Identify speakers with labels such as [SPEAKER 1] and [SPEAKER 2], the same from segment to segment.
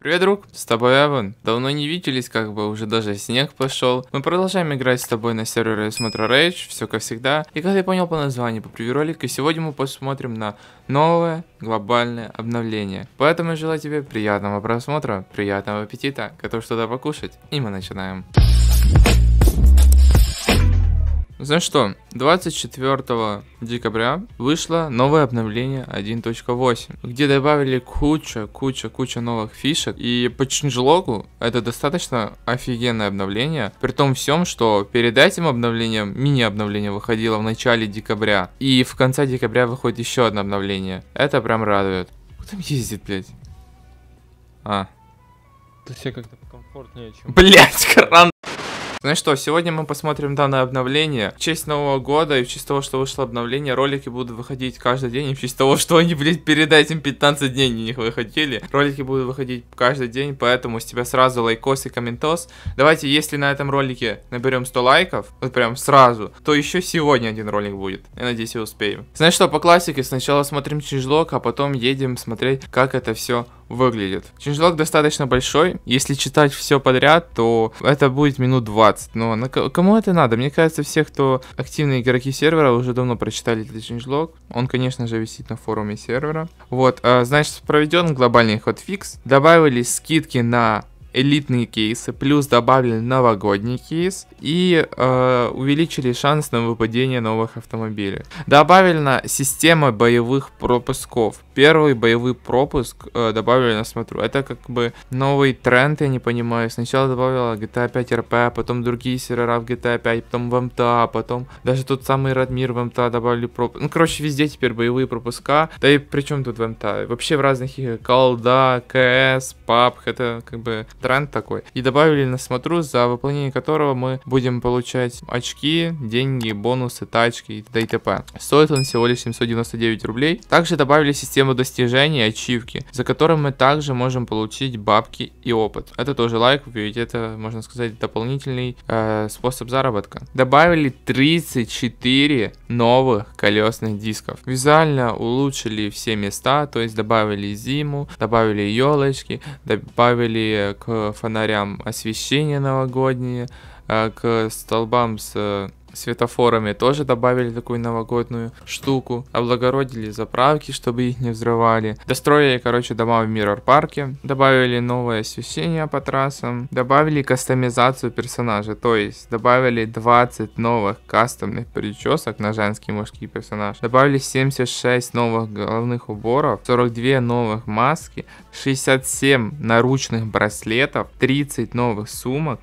[SPEAKER 1] Привет, друг, с тобой Эван. Давно не виделись, как бы уже даже снег пошел. Мы продолжаем играть с тобой на сервере Смотра Rage, все как всегда. И как ты понял по названию, по превью ролика, сегодня мы посмотрим на новое глобальное обновление. Поэтому я желаю тебе приятного просмотра, приятного аппетита, готов что-то покушать, и мы начинаем. Знаешь что, 24 декабря вышло новое обновление 1.8, где добавили куча новых фишек. И по ченджлогу это достаточно офигенное обновление, при том всем, что перед этим обновлением, мини-обновление выходило в начале декабря, и в конце декабря выходит еще одно обновление. Это прям радует. Кто там ездит, блядь?
[SPEAKER 2] Тут все как-то покомфортнее, чем...
[SPEAKER 1] Блять, кран! Знаешь что, сегодня мы посмотрим данное обновление. В честь Нового года и в честь того, что вышло обновление, ролики будут выходить каждый день. И в честь того, что они, блядь, перед этим 15 дней не выходили. Ролики будут выходить каждый день, поэтому с тебя сразу лайкос и комментос. Давайте, если на этом ролике наберем 100 лайков, вот прям сразу, то еще сегодня один ролик будет. Я надеюсь, я успею. Знаешь что, по классике сначала смотрим ченджлог, а потом едем смотреть, как это все выглядит. Ченджлог достаточно большой. Если читать все подряд, то это будет минут 20. Но кому это надо? Мне кажется, все, кто активные игроки сервера, уже давно прочитали этот ченджлог. Он, конечно же, висит на форуме сервера. Вот, значит, проведен глобальный хотфикс. Добавили скидки на элитные кейсы, плюс добавили новогодний кейс и увеличили шанс на выпадение новых автомобилей. Добавлена система боевых пропусков. Первый боевой пропуск добавили на смотру. Это как бы новый тренд, я не понимаю. Сначала добавила GTA 5 RP, потом другие сервера в GTA 5, потом в МТА, потом даже тот самый Радмир в МТА добавили пропуск. Ну, короче, везде теперь боевые пропуска. Да и при чем тут в МТА? Вообще в разных играх. Колда, КС, PUBG, это как бы тренд такой. И добавили на смотру, за выполнение которого мы будем получать очки, деньги, бонусы, тачки и т.д. и т.п. Стоит он всего лишь 799 рублей. Также добавили систему достижений, ачивки, за которые мы также можем получить бабки и опыт. Это тоже лайк, ведь это, можно сказать, дополнительный способ заработка. Добавили 34 новых колесных дисков. Визуально улучшили все места, то есть добавили зиму, добавили елочки, добавили к фонарям освещение новогоднее, к столбам с светофорами тоже добавили такую новогоднюю штуку. Облагородили заправки, чтобы их не взрывали. Достроили, короче, дома в Mirror парке. Добавили новое освещение по трассам. Добавили кастомизацию персонажа. То есть добавили 20 новых кастомных причесок на женский и мужский персонаж. Добавили 76 новых головных уборов. 42 новых маски. 67 наручных браслетов. 30 новых сумок.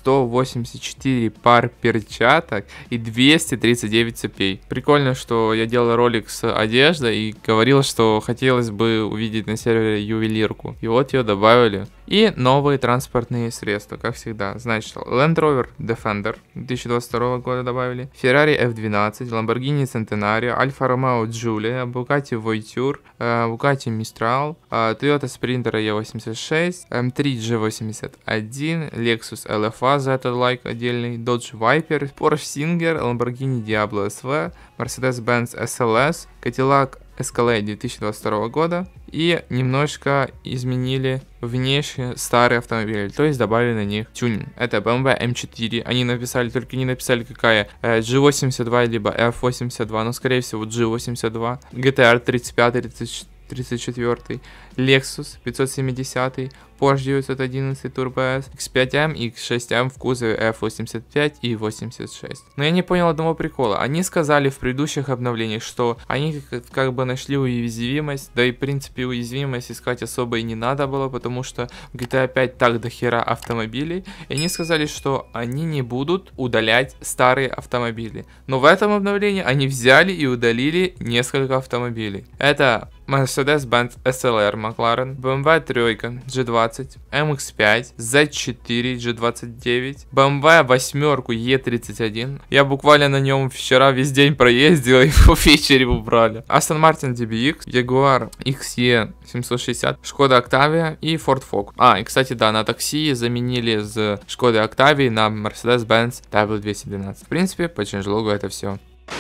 [SPEAKER 1] 184 пар перчаток и 239 цепей. Прикольно, что я делал ролик с одеждой и говорил, что хотелось бы увидеть на сервере ювелирку. И вот ее добавили. И новые транспортные средства, как всегда. Значит, Land Rover Defender 2022 года добавили, Ferrari F12, Lamborghini Centenario, Alfa Romeo Giulia, Bugatti Voiture, Bugatti Mistral, Toyota Sprinter E86, M3 G81, Lexus LFA, за этот лайк отдельный, Dodge Viper, Porsche Singer, Lamborghini Diablo SV, Mercedes-Benz SLS, Cadillac Escalade 2022 года и немножко изменили внешне старые автомобили, то есть добавили на них тюнинг. Это BMW M4, они написали, только не написали какая, G82 либо F82, но скорее всего G82, GTR 35, 34, Lexus 570, Porsche 911 Turbo S, X5M и X6M в кузове F85 и 86. Но я не понял одного прикола. Они сказали в предыдущих обновлениях, что они как бы нашли уязвимость, да и в принципе уязвимость искать особо и не надо было, потому что в GTA 5 так до хера автомобилей. И они сказали, что они не будут удалять старые автомобили. Но в этом обновлении они взяли и удалили несколько автомобилей. Это Mercedes-Benz SLR McLaren, BMW 3 G20, MX-5, Z4 G29, BMW 8 E31. Я буквально на нем вчера весь день проездил и в вечере убрали. Aston Martin DBX, Jaguar XE 760, Skoda Octavia и Ford Focus. И кстати, да, на такси заменили с Skoda Octavia на Mercedes-Benz W212. В принципе, по ченджлогу это все.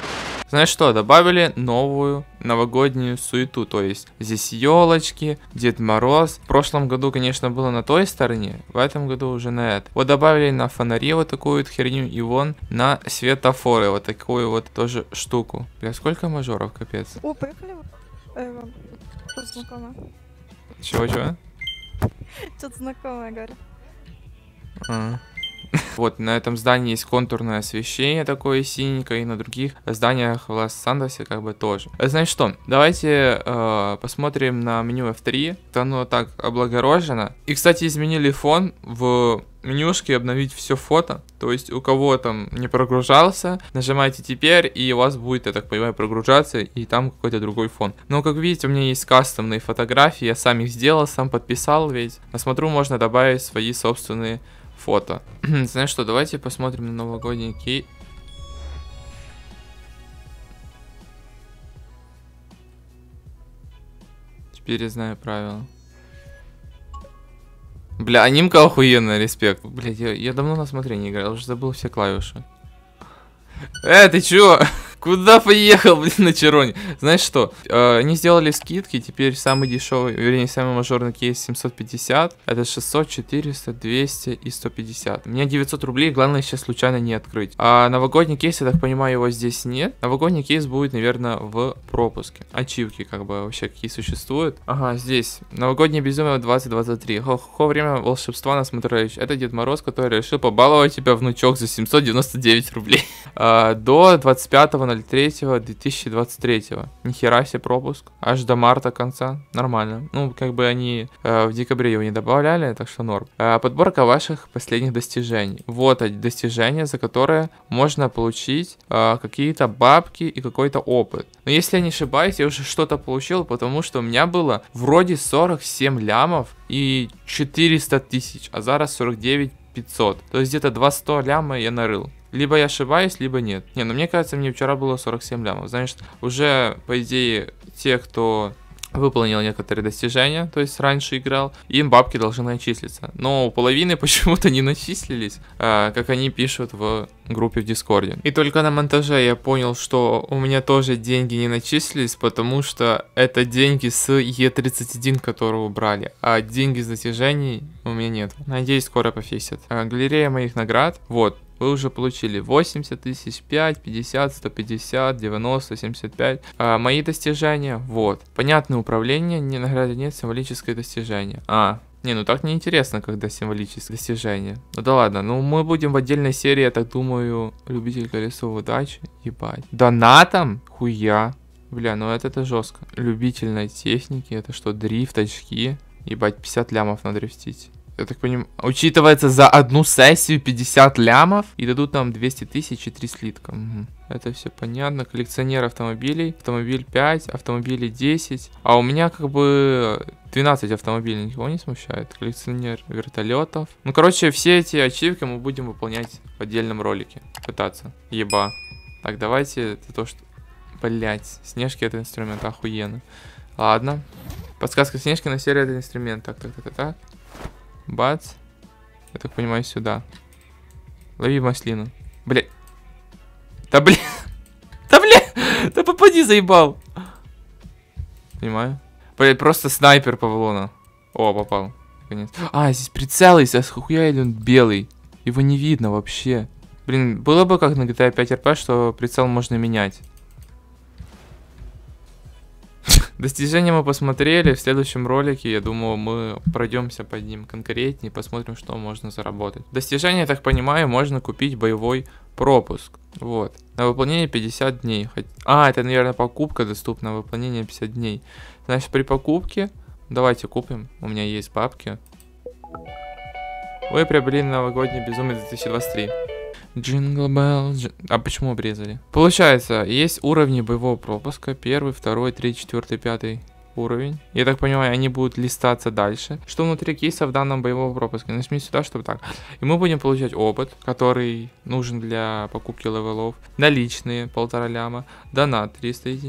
[SPEAKER 1] Знаешь что, добавили новую новогоднюю суету, то есть здесь елочки, Дед Мороз. В прошлом году, конечно, было на той стороне, в этом году уже на этой. Вот добавили на фонари вот такую вот херню, и вон на светофоры вот такую вот тоже штуку. Бля, сколько мажоров, капец.
[SPEAKER 3] О, поехали. Что-то знакомое.
[SPEAKER 1] Чего?
[SPEAKER 3] Что-то знакомое, говорю.
[SPEAKER 1] Вот, на этом здании есть контурное освещение такое синенькое, и на других зданиях в Лос-Сантосе как бы тоже. Знаешь что, давайте посмотрим на меню F3, оно так облагорожено. И, кстати, изменили фон в менюшке, обновить все фото. То есть у кого там не прогружался, нажимаете теперь, и у вас будет, я так понимаю, прогружаться, и там какой-то другой фон. Но, как видите, у меня есть кастомные фотографии, я сам их сделал, сам подписал ведь. На смотру можно добавить свои собственные фото. Знаешь что, давайте посмотрим на новогодний кейс. Теперь я знаю правила. Бля, анимка охуенная, респект. Блядь, я давно на смотре не играл, уже забыл все клавиши. Ты чё? Куда поехал, блин, на Чироне? Знаешь что? Они сделали скидки, теперь самый дешевый, вернее, самый мажорный кейс 750. Это 600, 400, 200 и 150. У меня 900 рублей, главное сейчас случайно не открыть. А новогодний кейс, я так понимаю, его здесь нет. Новогодний кейс будет, наверное, в пропуске. Ачивки, как бы, вообще, какие существуют. Ага, здесь. Новогоднее безумие 2023. Хо-хо, время волшебства на Смотрович. Это Дед Мороз, который решил побаловать тебя, внучок, за 799 рублей. До 25.03.2023. Нихера себе пропуск. Аж до марта конца. Нормально. Ну, как бы они в декабре его не добавляли, так что норм. Подборка ваших последних достижений. Вот достижения, за которые можно получить какие-то бабки и какой-то опыт. Но если я не ошибаюсь, я уже что-то получил, потому что у меня было вроде 47 лямов и 400 тысяч, а зараз 49 500. То есть где-то 200 ляма я нарыл. Либо я ошибаюсь, либо нет. Не, ну мне кажется, мне вчера было 47 лямов. Знаешь, уже, по идее, те, кто выполнил некоторые достижения, то есть раньше играл, им бабки должны начислиться. Но у половины почему-то не начислились, как они пишут в группе в Дискорде. И только на монтаже я понял, что у меня тоже деньги не начислились, потому что это деньги с Е31, которые убрали, а деньги с достижений у меня нет. Надеюсь, скоро пофиксят. Галерея моих наград. Вот. Вы уже получили 80 тысяч, 5, 50, 150, 90, 75. Мои достижения, вот. Понятное управление, не награды нет, символическое достижение. Не, ну так неинтересно, когда символическое достижение. Ну да ладно, ну мы будем в отдельной серии, я так думаю, любитель колесо удачи, ебать. Донатом? Хуя. Бля, ну это жестко. Любительной техники, это что, дрифт, очки? Ебать, 50 лямов надрифтить. Я так понимаю, учитывается за одну сессию 50 лямов и дадут нам 200 тысяч и 3 слитка. Угу. Это все понятно. Коллекционер автомобилей. Автомобиль 5, автомобилей 10. А у меня как бы 12 автомобилей, никого не смущает. Коллекционер вертолетов. Ну, короче, все эти ачивки мы будем выполнять в отдельном ролике. Пытаться. Еба. Так, давайте это то, что... Блять, Снежки это инструмент, охуенно. Ладно. Подсказка Снежки на серии это инструмент. Так. Бац. Я так понимаю, сюда. Лови маслину. Бля. Да бля. Да попади, заебал. Понимаю. Блять, просто снайпер Павлона. О, попал. Наконец. Здесь прицел есть, а хуя или он белый? Его не видно вообще. Блин, было бы как на GTA 5 RP, что прицел можно менять. Достижения мы посмотрели, в следующем ролике, я думаю, мы пройдемся по ним конкретнее, посмотрим, что можно заработать. Достижения, я так понимаю, можно купить боевой пропуск. Вот. На выполнение 50 дней. Это, наверное, покупка доступна, выполнение 50 дней. Значит, при покупке, давайте купим, у меня есть бабки. Вы приобрели новогодний безумие 2023. Джингл Белл. А почему обрезали? Получается, есть уровни боевого пропуска. 1, 2, 3, 4, 5 уровень. Я так понимаю, они будут листаться дальше. Что внутри кейса в данном боевого пропуска? Нажми сюда, чтобы так. И мы будем получать опыт, который нужен для покупки левелов. Наличные 1,5 ляма. Донат 300 единиц.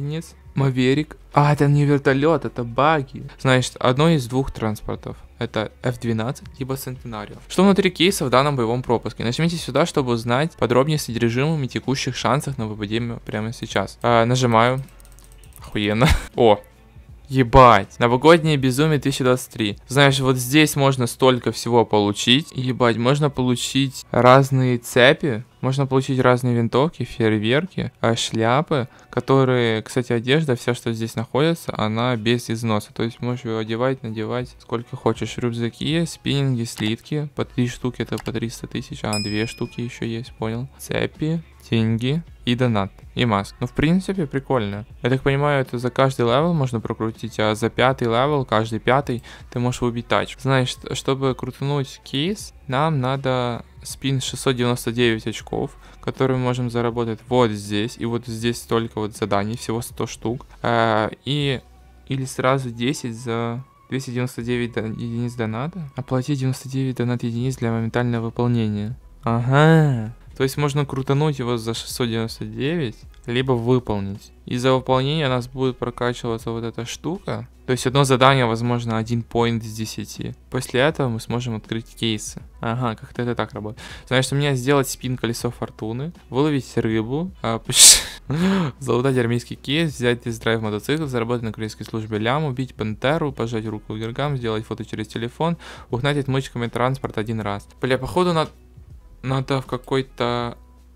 [SPEAKER 1] Маверик. А, это не вертолет, это баги. Значит, одно из двух транспортов. Это F-12, либо Centenario. Что внутри кейса в данном боевом пропуске? Нажмите сюда, чтобы узнать подробнее содержимым и текущих шансах на выпадение прямо сейчас. Нажимаю. Охуенно. О! Ебать, новогоднее безумие 2023. Знаешь, вот здесь можно столько всего получить. Ебать, можно получить разные цепи. Можно получить разные винтовки, фейерверки, шляпы, которые, кстати, одежда, вся, что здесь находится, она без износа. То есть можешь ее одевать, надевать сколько хочешь. Рюкзаки, спиннинги, слитки. По 3 штуки это по 300 тысяч. 2 штуки еще есть, понял. Цепи, деньги и донат. И маск. Ну, в принципе, прикольно. Я так понимаю, это за каждый левел можно прокрутить, а за 5-й левел, каждый 5-й, ты можешь убить тачку. Знаешь, чтобы крутануть кейс, нам надо спин 699 очков, которые мы можем заработать вот здесь. И вот здесь столько вот заданий, всего 100 штук. Или сразу 10 за 299 единиц доната. Оплатить 99 донат единиц для моментального выполнения. Ага. То есть можно крутануть его за 699, либо выполнить. И за выполнение у нас будет прокачиваться вот эта штука. То есть одно задание, возможно, 1 поинт из 10. После этого мы сможем открыть кейсы. Ага, как-то это так работает. Значит, у меня сделать спин колесо фортуны, выловить рыбу, залутать армейский кейс, взять тест-драйв мотоцикл, заработать на корейской службе лям, убить пантеру, пожать руку вергам, сделать фото через телефон, угнать отмычками транспорт 1 раз. Бля, походу надо в какой-то...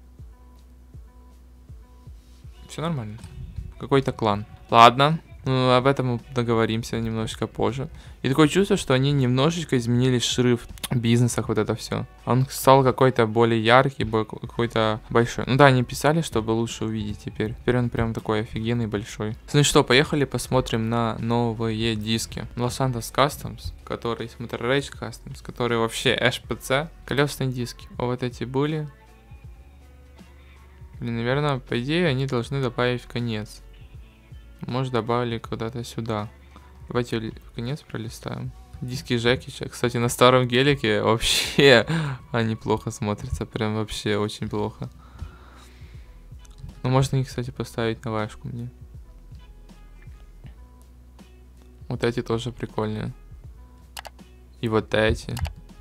[SPEAKER 1] Все нормально. Какой-то клан. Ладно. Ну, об этом мы договоримся немножечко позже. И такое чувство, что они немножечко изменили шрифт в бизнесах, вот это все. Он стал какой-то более яркий, какой-то большой. Ну да, они писали, чтобы лучше увидеть теперь. Теперь он прям такой офигенный, большой. Ну и что, поехали посмотрим на новые диски. Los Santos Customs, который Motor Rage Customs, который вообще HPC. Колесные диски. Вот эти были. Блин, наверное, по идее они должны добавить в конец. Может, добавили куда-то сюда. Давайте в конец пролистаем. Диски Жекича. Кстати, на старом гелике вообще они плохо смотрятся. Прям вообще очень плохо. Ну, можно их, кстати, поставить на вашку мне. Вот эти тоже прикольные. И вот эти.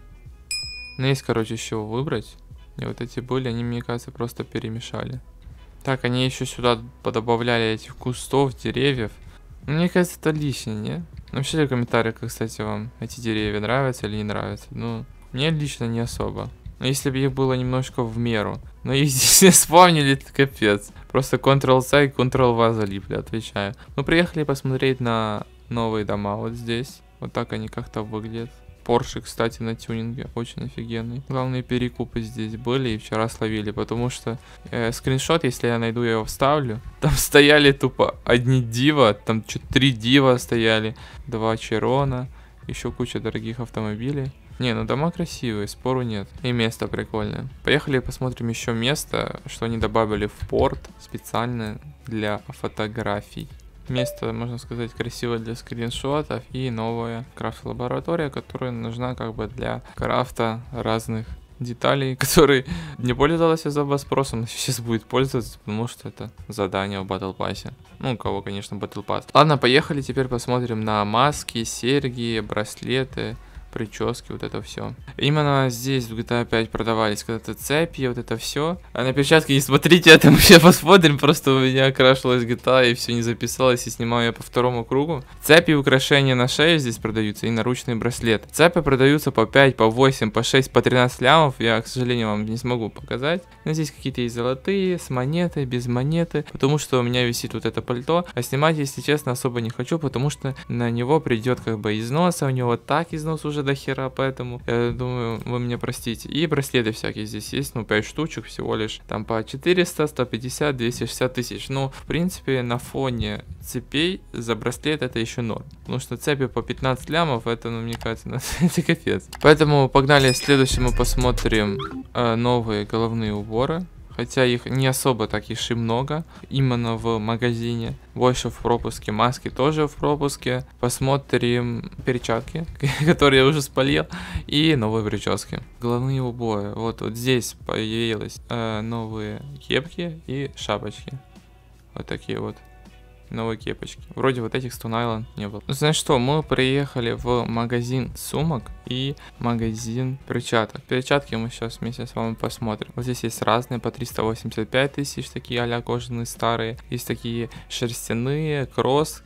[SPEAKER 1] Ну, есть, короче, еще выбрать. И вот эти были, они, мне кажется, просто перемешали. Так, они еще сюда подобавляли этих кустов, деревьев. Мне кажется, это лишнее, не? Напишите в комментариях, кстати, вам эти деревья нравятся или не нравятся. Ну, мне лично не особо. Но если бы их было немножко в меру. Но их здесь не вспомнили, это капец. Просто Ctrl-C и Ctrl-V залипли, отвечаю. Мы приехали посмотреть на новые дома вот здесь. Вот так они как-то выглядят. Porsche, кстати, на тюнинге. Очень офигенный. Главные перекупы здесь были и вчера словили, потому что скриншот, если я найду, я его вставлю. Там стояли тупо одни дива, там 3 дива стояли, 2 Черона, еще куча дорогих автомобилей. Не, ну дома красивые, спору нет. И место прикольное. Поехали посмотрим еще место, что они добавили в порт специально для фотографий. Место, можно сказать, красивое для скриншотов и новая крафт-лаборатория, которая нужна как бы для крафта разных деталей, которые не пользовалась особо спросом, но сейчас будет пользоваться, потому что это задание в Battle Pass. Ну, у кого, конечно, Battle Pass. Ладно, поехали, теперь посмотрим на маски, серьги, браслеты, прически, вот это все. Именно здесь в GTA 5 продавались когда-то цепи, вот это все. А на перчатки не смотрите, это мы сейчас посмотрим. Просто у меня крашилась GTA и все не записалось, и снимаю я по второму кругу. Цепи и украшения на шее здесь продаются, и наручные браслеты. Цепи продаются по 5, по 8, по 6, по 13 лямов. Я, к сожалению, вам не смогу показать. Но здесь какие-то есть золотые, с монетой, без монеты. Потому что у меня висит вот это пальто. А снимать, если честно, особо не хочу, потому что на него придет как бы износ, а у него так износ уже до хера, поэтому я думаю, вы меня простите. И браслеты всякие здесь есть, ну 5 штучек всего лишь, там по 400, 150, 260 тысяч. Ну, в принципе, на фоне цепей за браслет это еще норм, потому что цепи по 15 лямов, это, ну, мне кажется, это капец. Поэтому погнали, следующим мы посмотрим новые головные уборы. Хотя их не особо так и много, именно в магазине. Больше в пропуске, маски тоже в пропуске. Посмотрим перчатки, которые я уже спалил, и новые прически. Головные уборы. Вот здесь появились новые кепки и шапочки. Вот такие вот. новые кепочки. Вроде вот этих Stone Island не было. Ну, знаешь что, мы приехали в магазин сумок и магазин перчаток. Перчатки мы сейчас вместе с вами посмотрим. Вот здесь есть разные по 385 тысяч, такие а-ля кожаные старые. Есть такие шерстяные, кросс.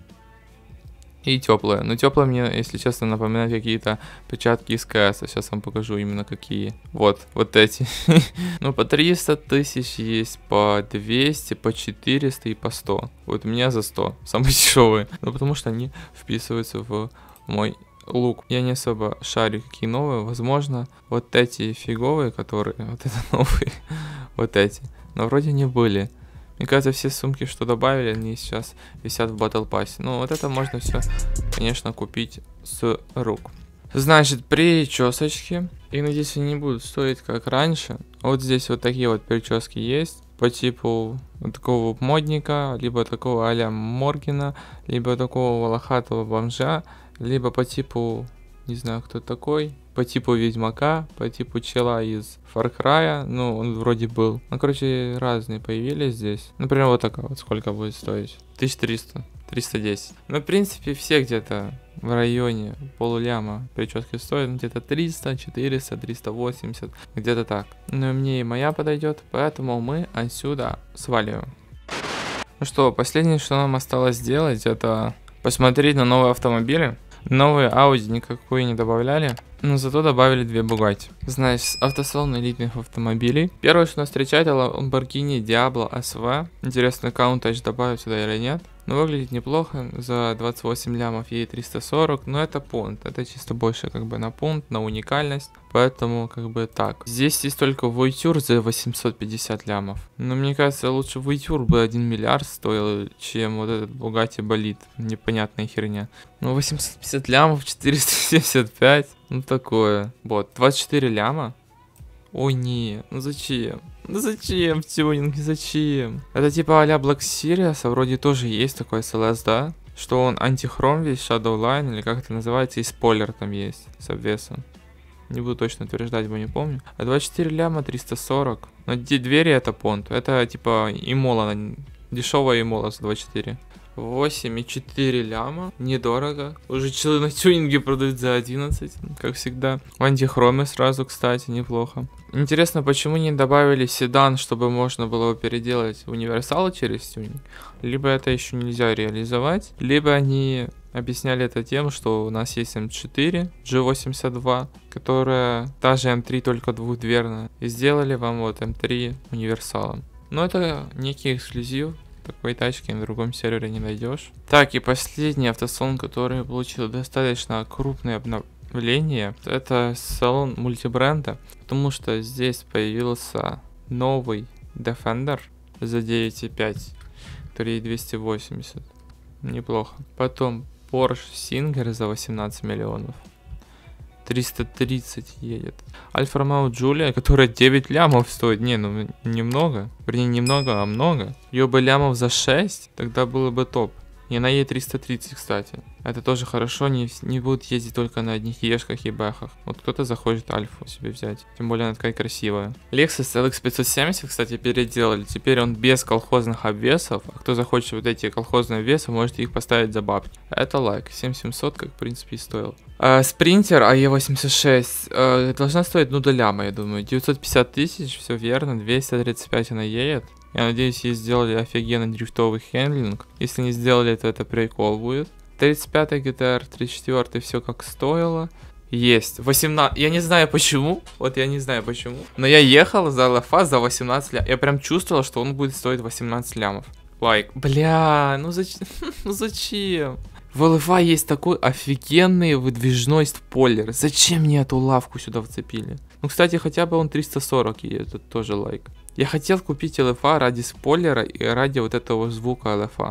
[SPEAKER 1] И теплые. Но теплые мне, если честно, напоминают какие-то перчатки из КС. Сейчас вам покажу именно какие. Вот эти. Ну, по 300 тысяч есть, по 200, по 400 и по 100. Вот у меня за 100. Самые дешевые. Ну, потому что они вписываются в мой лук. Я не особо шарю, какие новые. Возможно, вот эти фиговые, которые... Вот это новые. Вот эти. Но вроде не были. Мне кажется, все сумки, что добавили, они сейчас висят в Battle Pass. Ну, вот это можно все, конечно, купить с рук. Значит, причесочки. И надеюсь, они не будут стоить как раньше. Вот здесь вот такие вот прически есть. По типу вот такого модника, либо такого а-ля Моргена, либо такого волохатого бомжа, либо по типу, не знаю, кто такой, по типу Ведьмака, по типу чела из Far Cry, ну, он вроде был. Ну, короче, разные появились здесь. Например, вот такая вот, сколько будет стоить? 1300, 310. Ну, в принципе, все где-то в районе полуляма прически стоят, где-то 300, 400, 380, где-то так. Но мне и моя подойдет, поэтому мы отсюда сваливаем. Ну что, последнее, что нам осталось сделать, это посмотреть на новые автомобили. Новые Audi никакой не добавляли, но зато добавили 2 Bugatti. Значит, автосалон элитных автомобилей. Первое, что нас встречает, это Lamborghini Diablo SV. Интересно, Countach добавить сюда или нет. Но выглядит неплохо, за 28 лямов ей 340, но это пункт, это чисто больше как бы на пункт, на уникальность, поэтому как бы так. Здесь есть только Voiture за 850 лямов, но мне кажется, лучше Voiture бы 1 миллиард стоил, чем вот этот Bugatti болид, непонятная херня. Ну 850 лямов, 475, ну такое, вот, 24 ляма. Ой, не, ну зачем? Ну зачем тюнинг, зачем? Это типа а-ля Black Series, а вроде тоже есть такой SLS, да? Что он антихром весь, Shadowline, или как это называется, и спойлер там есть с обвесом. Не буду точно утверждать, бо не помню. А 24 ляма 340. Но двери это понт, это типа Имола, дешевая Имола за 24. 8,4 ляма, недорого. Уже челы на тюнинге продают за 11, как всегда. В антихроме сразу, кстати, неплохо. Интересно, почему не добавили седан, чтобы можно было переделать универсал через тюнинг? Либо это еще нельзя реализовать, либо они объясняли это тем, что у нас есть М4 G82, которая та же М3, только двухдверная. И сделали вам вот М3 универсалом. Но это некий эксклюзив. Такой тачки на другом сервере не найдешь. Так, и последний автосалон, который получил достаточно крупное обновление, это салон мультибренда, потому что здесь появился новый Defender за 9,5, который 280. Неплохо. Потом Porsche Singer за 18 миллионов. 330 едет. Альфа Ромео Джулия, которая 9 лямов стоит. Не, ну немного. Вернее, немного, а много. Ее бы лямов за 6, тогда было бы топ. И она едет 330, кстати. Это тоже хорошо, не будут ездить только на одних ешках и бэхах. Вот кто-то захочет альфу себе взять. Тем более она такая красивая. Lexus LX 570, кстати, переделали. Теперь он без колхозных обвесов. А кто захочет вот эти колхозные обвесы, можете их поставить за бабки. Это лайк. 7700, как в принципе и стоил. Спринтер AE86 должна стоить, ну, до ляма, я думаю. 950 тысяч, все верно. 235 она едет. Я надеюсь, ей сделали офигенный дрифтовый хендлинг. Если не сделали, то это прикол будет. 35-й GTR, 34-й, все как стоило. Есть. 18... Я не знаю почему. Вот я не знаю почему. Но я ехал за LFA за 18 лямов. Я прям чувствовал, что он будет стоить 18 лямов. Лайк. Бля, ну зачем? Ну зачем? В LFA есть такой офигенный выдвижной спойлер. Зачем мне эту лавку сюда вцепили? Ну, кстати, хотя бы он 340 и это тоже лайк. Я хотел купить LFA ради спойлера и ради вот этого звука LFA.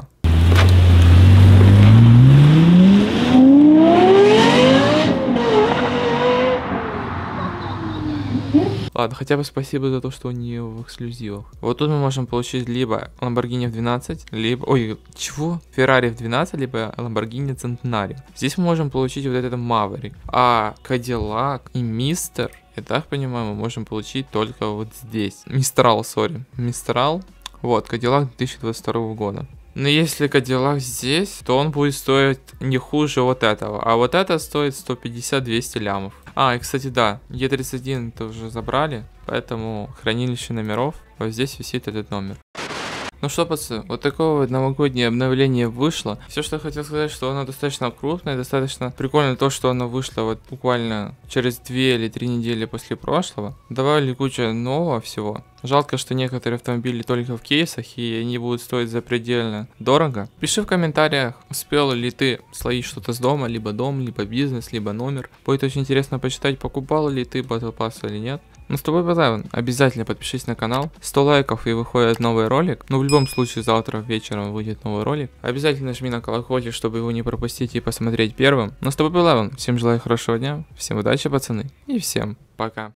[SPEAKER 1] Ладно, хотя бы спасибо за то, что он не в эксклюзивах. Вот тут мы можем получить либо Lamborghini F12, либо... Ой, чего? Ferrari F12, либо Lamborghini Centenario. Здесь мы можем получить вот этот Maverick. А Cadillac и Mister, я так понимаю, мы можем получить только вот здесь. Mistral, сори. Mistral. Вот, Cadillac 2022 года. Но если Кадиллак здесь, то он будет стоить не хуже вот этого. А вот это стоит 150-200 лямов. И, кстати, да, Е31 это уже забрали, поэтому хранилище номеров, вот здесь висит этот номер. Ну что, пацаны, вот такое вот новогоднее обновление вышло. Все, что я хотел сказать, что оно достаточно крупное, достаточно прикольно то, что оно вышло вот буквально через 2 или 3 недели после прошлого. Добавили кучу нового всего. Жалко, что некоторые автомобили только в кейсах, и они будут стоить запредельно дорого. Пиши в комментариях, успел ли ты словить что-то с дома, либо дом, либо бизнес, либо номер. Будет очень интересно почитать, покупал ли ты Battle Pass или нет. Ну, с тобой Базавин, обязательно подпишись на канал, 100 лайков и выходит новый ролик. Ну, в любом случае, завтра вечером выйдет новый ролик. Обязательно нажми на колокольчик, чтобы его не пропустить и посмотреть первым. Ну, с тобой Базавин, всем желаю хорошего дня, всем удачи, пацаны, и всем пока.